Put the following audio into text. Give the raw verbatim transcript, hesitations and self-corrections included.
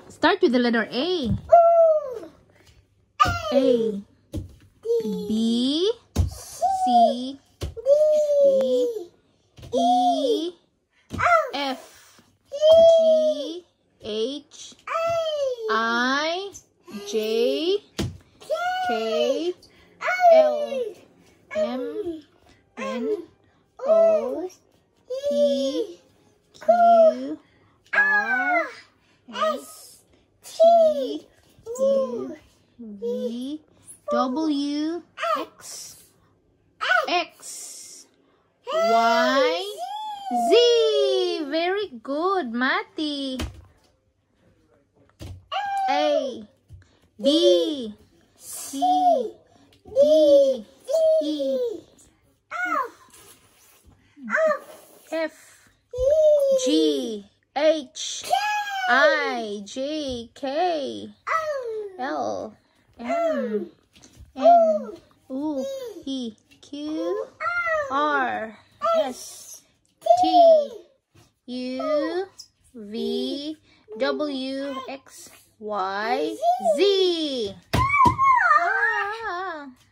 Start with the letter A. A. B. C. D. E. F. G. H. I. J. K. L. M. N. O. P. Q. R. S. T. U. V. W. X. X. Y. Z. Very good, Mati. A. B. C. D. E. F. G. H. I. J. K. L. M. N. O. P. Q. R. S. T. U. V. W. X. Y. Z. Ah.